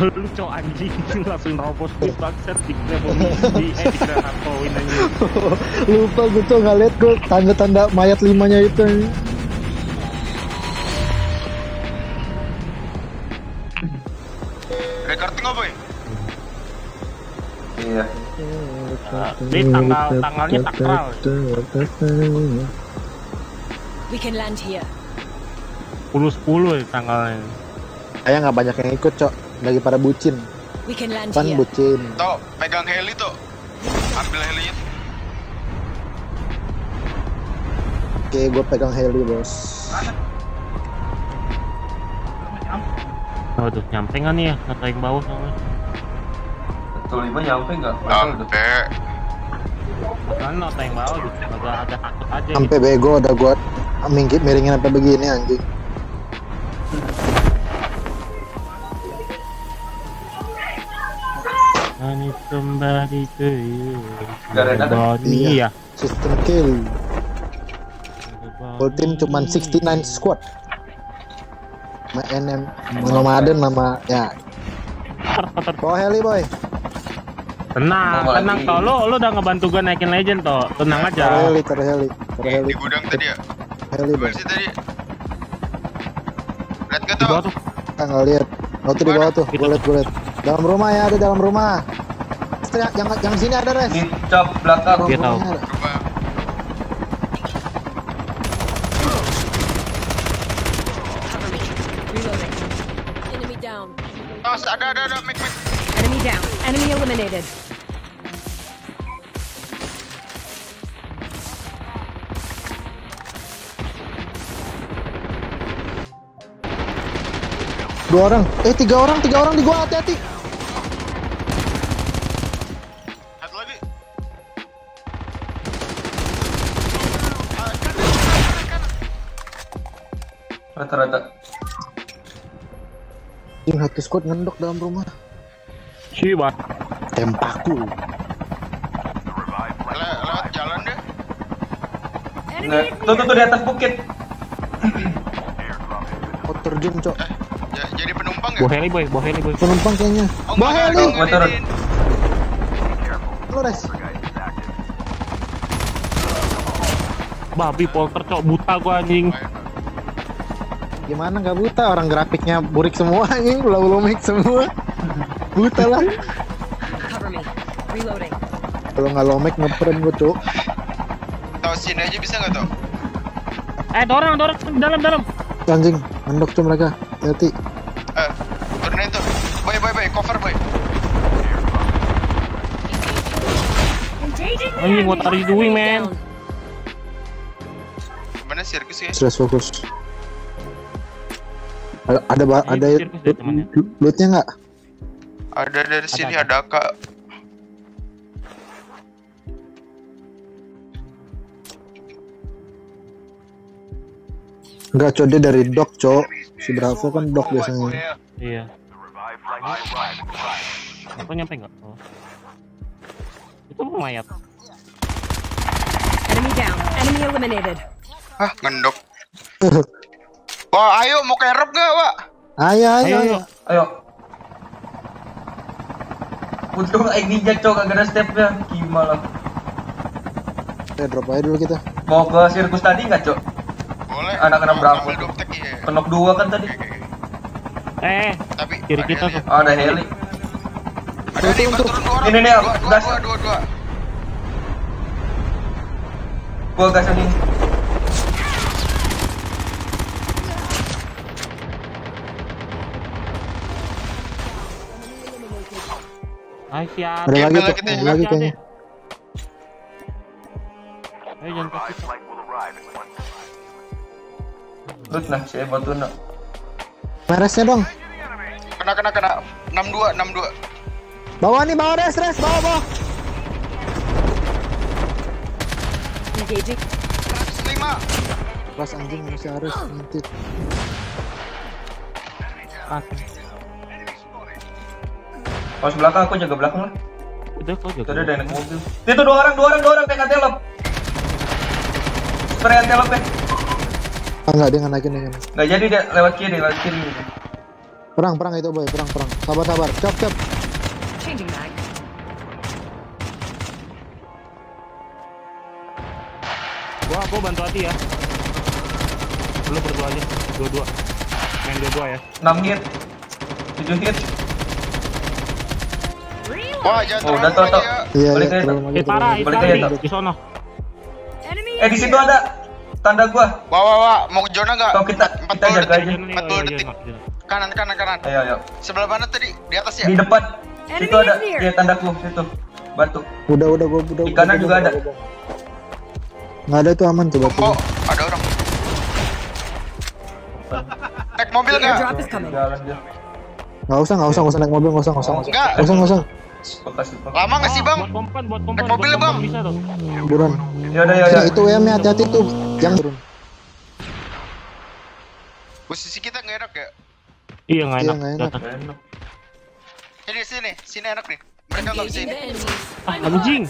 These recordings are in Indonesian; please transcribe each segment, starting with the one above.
Lu cok anjing langsung robos di bangsat di granat poin aja. Lupa gue tuh nggak liat gue tanda-tanda mayat 5-nya itu. Recording apa ya? Iya. Ini tanggalnya sakral. We can land here. 10-10 ya tanggalnya. Kayak nggak banyak yang ikut cok, lagi pada bucin. We can land Kan here. bucin. Tok, pegang heli Tok. Ambil helinya. Oke, gue pegang heli bos. Oh tuh nyampe nggak nih ya? Kata yang bawah soalnya. Betul 5 nyampe nggak? Sampai. Masalahnya nota yang bawah gitu, agak ada takut aja. Sampai bego udah gue miringin sampai begini anjing. I need somebody to you. Gak ada. Iya. System kill. Full team cuman 69 squad. NM nomaden nama ya. Bawa heli boy. Tenang, tenang toh. Lo udah ngebantu gue naikin legend toh. Tenang aja. Taruh heli. Di gudang tadi ya? Heli boy. Mana sih tadi? Lihat gak Di bawah Tok? tuh. Kita nggak lihat. Oh tuh di bawah tuh. Gue liat. Dalam rumah ya, ada dalam rumah. Jangan sini ada res. Di cap belakang. Dia tahu. Coba. Reloading. Enemy down. Tos, ada, Mik. Enemy down. Enemy eliminated. Dua orang. Tiga orang di gua, hati-hati. Satu lagi. Rata-rata. Yang satu squad ngendok dalam rumah. Cibat. Tempaku. Lewat jalan deh. Nggak. Tuh di atas bukit. Oh terjun cok. Jadi penumpang ya? Bawa heli boy. Penumpang kayaknya. Oh, Bawa enggak, heli. enggak, Motor. Lu res. Babi polter cok, buta gua anjing. Gimana nggak buta, orang grafiknya burik semua anjing, low-mix semua. Buta lah. Cover me. Reloading. Kalau nggak low-mix ngepren gua cok. Tahu sini aja bisa nggak Tok? Dorong dalam. Anjing, ngendok tuh mereka. Hati. Turunin tuh. Boy, cover boy. Engaging the Anjing, what enemy. are you doing, man? Down. Gimana sirkus ya? Stress fokus. Ada Sirkus deh, temannya. lootnya nggak? Ada dari sini Ada. ada Kak. Nggak cok, dia dari dock cok. Si Bravo kan dock biasanya. Iya. Apa nyampe nggak? Oh. Itu mayat. Enemy down. Enemy eliminated. Hah, ngendok. Wah, ayo mau kerep gak, Wak? Ayo. Ayo. Untung ID-nya cok agak ada stepnya. Gimana? Drop aja dulu kita. Mau ke sirkus tadi nggak cok? Boleh. Anak-anak berapa? Ambil doktek ya. Kenok 2 kan tadi. Tapi Kiri ada kita heli tuh. ya. Ada heli. Ada nih, turun 2 orang. Ini nih, gas. Dua. Gua gasan ini. Hai siap. Ada lagi Gembel cok, kita ada juga. lagi kayaknya. Ayo jangan takut. Lut nah, saya bantu nak. Meresnya dong. Kena 62. Bawa res, bawa. Engaging. 105. Pas anjing masih harus nanti. Pas belakang aku jaga belakang lah. Udah kok Itu jaga. ada naik mobil. Itu dua orang kayak antelop. Spray antelop ya. Enggak, dia nggak naikin. Nggak jadi dia lewat kiri. Perang itu boy, perang. Sabar. Cop. Changing mag. Gua bantu hati ya. Lu berdua aja, dua-dua. Main dua-dua ya. 6 hit. 7 hit. Wah, jangan Oh, terlalu udah, toh. banyak ya. Iya, Balik aja. terlalu banyak, Parah, terlalu itu Balik banyak. aja, tadi Tok. di sono. Enemy. Di situ ada tanda gua. Wah, mau ke zona nggak? Toh, kita 40 jaga detik. aja. 40 detik. Kanan. Ayo. Sebelah mana tadi? Di atas ya? Di depan. Enemy Situ ada. is near. Iya, tandaku situ. Bantu. Udah, gua Di kanan juga ada. Nggak ada itu aman coba. Oh, ada orang. Naik mobil nggak? Airdrop is coming. Jalan dia. Nggak usah naik mobil, nggak usah. Nggak. Nggak usah. Bekas. Lama nggak sih bang? Buat kompan. Naik mobilnya, Bang. Bisa tuh. Buruan. Ya udah. Sini, itu WM-nya hati-hati tuh. Yang turun. Posisi kita nggak enak ya? Iya nggak Iya, enak. nggak enak. Jatuh. Enak. Sini enak nih. Mereka nggak bisa Engaging ini. the enemies. Ah, anjing.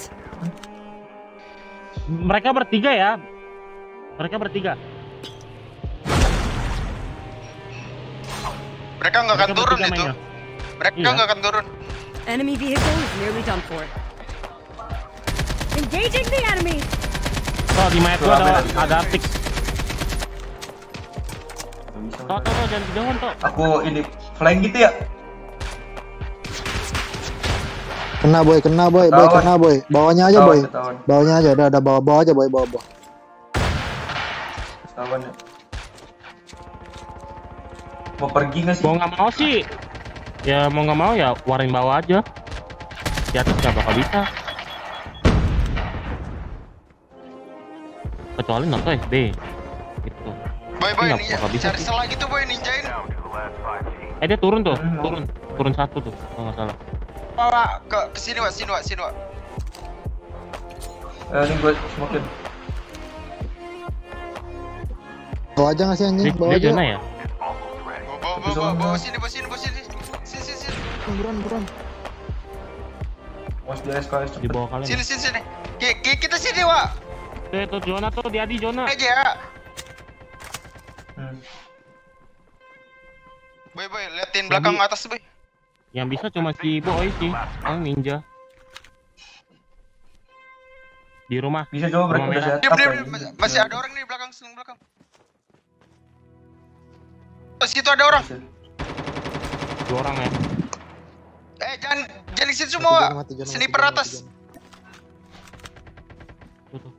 Mereka bertiga ya. Mereka bertiga. Mereka nggak akan Mereka turun bertiga itu. mainnya. Mereka Iya. nggak akan turun. Enemy vehicle is nearly done for. Engaging the enemy. Tuh di mayat gua ada artik. Bisa. Tuh jangan kejauhan tuh. Aku ini flying gitu ya. Kena boy. Ketahuan. Bawahnya aja boy. Ketahuan. Bawahnya aja, udah bawa aja boy, bawa. Ketahuan ya. Mau pergi nggak sih? Mau nggak mau sih. Ya mau nggak mau ya warin bawah aja. Di atas nggak bakal bisa. Kecuali Naruto SD. Gitu. Boy, Nggak ninja. bakal bisa Cari sih. celah gitu boy, ninjain. Dia turun tuh, Hmm. turun satu tuh, kalau nggak salah. Wah, ke sini Wak. Ini gue smokin. Bawa aja nggak sih anjing? Dia Bawa aja. zona ya? Bawa sini. Sini. Buruan. Mau di SKS Di bawah kalian. Sini. Kita sini Wak. Tuh zona tuh, di Adi zona. Aja ya. Hmm. Boy, liatin belakang Jadi- atas boy. Yang bisa cuma si Boy sih, yang ninja. Di rumah. Bisa coba Rumah mereka udah merah. setup ya. Masih ada orang nih belakang. Oh, situ ada orang. 2 orang ya. Jangan di situ semua Wak. Sniper atas. Tuh.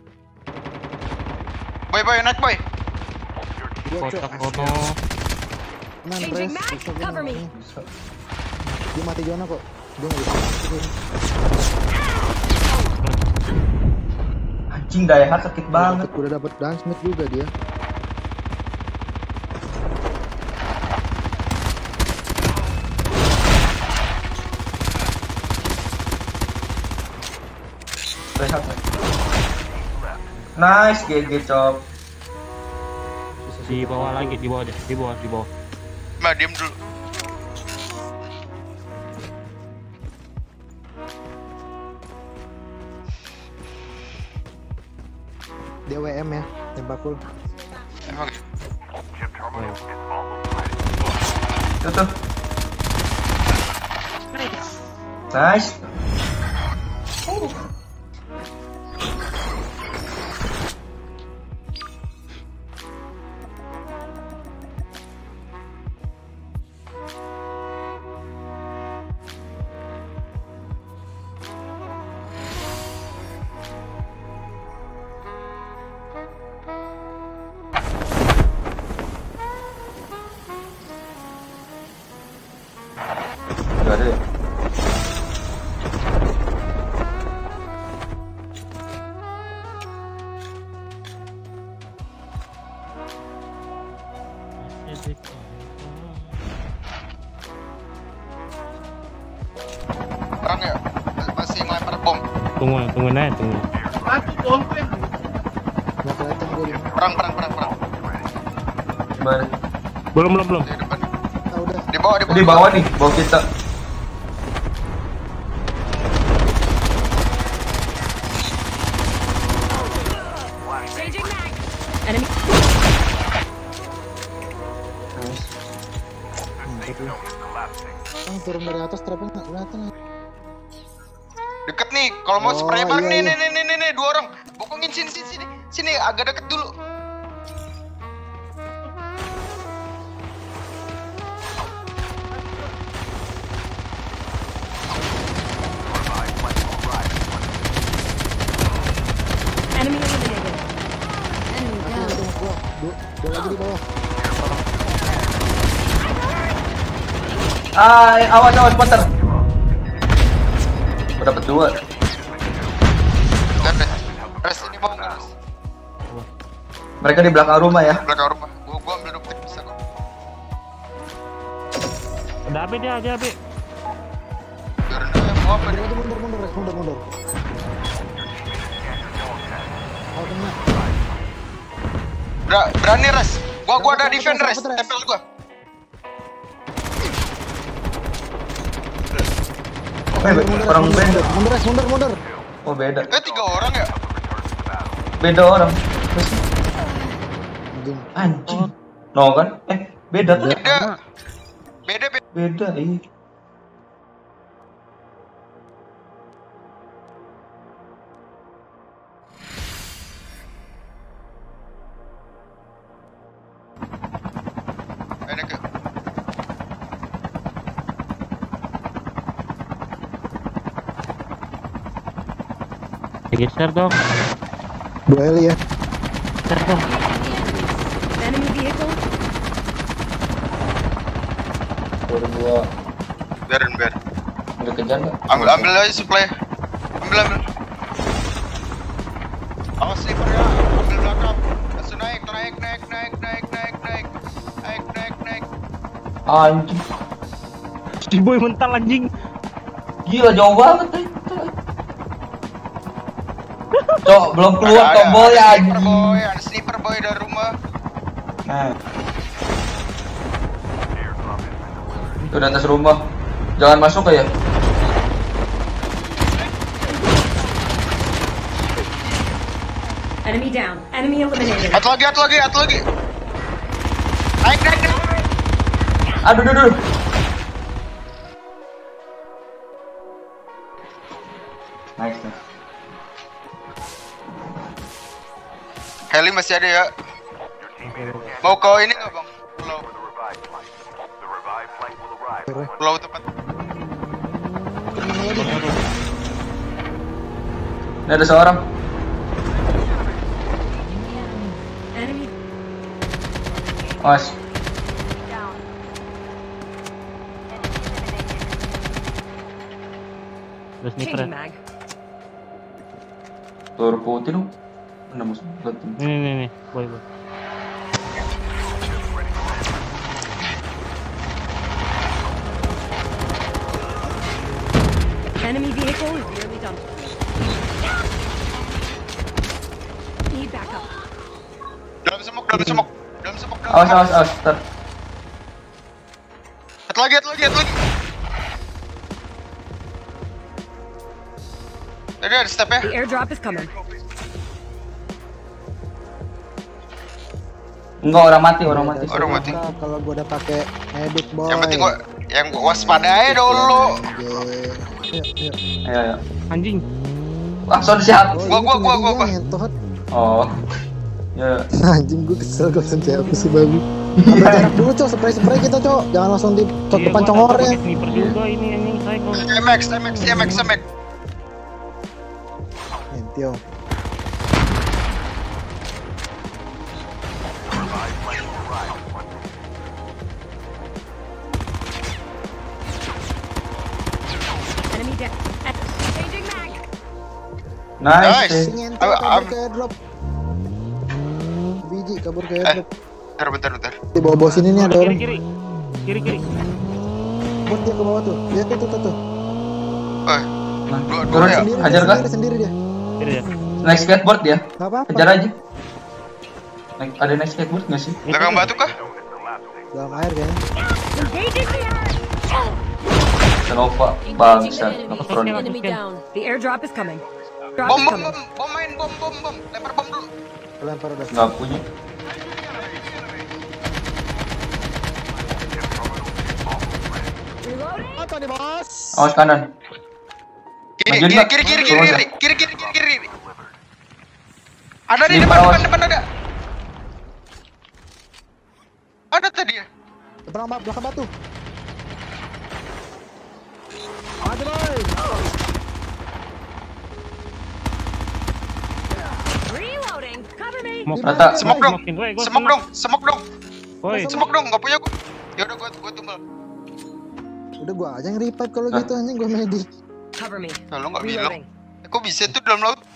Boy, naik boy. Kotak kono. Tenang, Changing Pres. mag. Bisa, dia Cover me. bisa. Dia mati zona kok. Dia nggak bisa. Anjing daya sakit banget. Udah dapet dance smith juga dia. Rehat. Nice, GG cop. Di bawah lagi, di bawah. Mbak, diam dulu. Dia WM ya, tembak full. Emang Tuh. Nice. Gak ada ya? perang ya. Masih ngelempar bom. Tungguin aja. Nggak kelihatan gue dia. Perang. Gimana? Belum. Di depan. Ah, udah. Di bawah. Di bawah nih, bawah kita. Changing mag. Enemy. Nice. turun dari atas trapnya nggak kelihatan. Deket nih, kalau mau Oh, spray bareng iya, nih, dua orang. Bokongin sini, agak deket dulu. Enemy eliminated. Enemy down. Dua lagi di bawah. Awas Potter. Gua dapet 2. Dan res ini mau nggak res? Mereka di belakang rumah ya. Belakang rumah. Gua ambil dokter bisa kok. Ada apa dia, ada apa? Biarin aja, mau apa nih? Mundur. Oh, kena. Berani res. Gua ada defend res. Tempel gua. Orang beda. Mundur. Oh beda. 3 orang ya? Beda orang. Anjing. Anjing. No kan? Beda tuh. Beda. Beda iya. Enak ya? Geser dong. Dua heli ya. Geser dong. Enemy vehicle. Berdua. Biarin. Udah kejar nggak? Ambil aja supply. Ambil. Awas sniper ya. Ambil belakang. Langsung naik. Anjing. Si boy mental anjing. Gila jauh banget nih. Cok, belum keluar tombol ya anjing. Ada sniper boy dari rumah. Nah. Itu di atas rumah. Jangan masuk ya. Enemy down. Enemy eliminated. Atu lagi. Naik. Aduh. Nice. Heli masih ada ya. Mau ke ini nggak bang? Pulau tempat. Ini ada seorang. Enemy Mas. Terus sniper changing ya. mag. Telur putih dong. Mana musuh? Nih. Boy. Enemy vehicle is nearly done. Need backup. Dalam semok. Awas. Ntar. Atu lagi. Tadi ada step ya. The airdrop is coming. Enggak, orang mati. Orang mati. Kalau gua udah pakai medic boy. Yang penting gua waspada aja dulu. Ayo. Anjing. Langsung siap. Gua. Ngentot. Oh. Ya. Anjing gua kesel kalau sensei aku sih babi. Ambil jarak dulu cok, spray kita cok. Jangan langsung di cok depan congornya. Sniper juga ini anjing saya kok. MX. Entio. Enemy down. Changing mag. Nice. Nice. Ngentot kabur ke airdrop. Biji kabur ke airdrop. Bentar. Di bawah sini nih ada orang. Kiri. Buat dia ke bawah tuh. Lihat tuh. Dua ya. Hajar kah? Sendiri dia. Kiri ya. Naik skateboard ya. Enggak apa-apa. Kejar aja. Ada naik skateboard nggak sih? Belakang batu kah? Dalam air kayaknya. Engaging the air. Nova bangsa. Noctron. Enemy down. The airdrop is coming. Drop Bom is coming. main bom. Lempar bom dulu. Lempar udah. Nggak punya. nih bos. Awas kanan. Kiri, Majuin, Pak. kiri. Ada di Kiri, depan awas. ada. Ada tadi ya. Belakang batu. Maju boy. Reloading. Cover me. Smoke. Rata. Smoke dong. Smokein, woi, gua Smoke dong. Woi, Smoke dong, enggak punya gua. Ya udah gua tumbal. Udah gua aja yang revive kalau gitu anjing gua medit. Cover me. Nah, lo enggak bilang. Reloading. Kok bisa tuh dalam laut?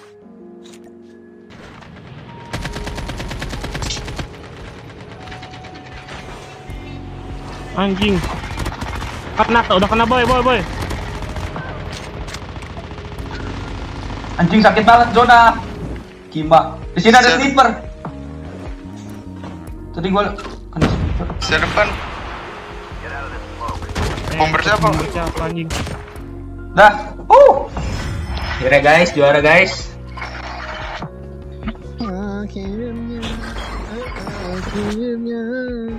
anjing. Udah kena boy. Anjing sakit banget zona. Kima. Di sini ada sniper. Tadi gua kena sniper. Saya depan. Bomber siapa? Anjing. Dah. Juara guys. Akhirnya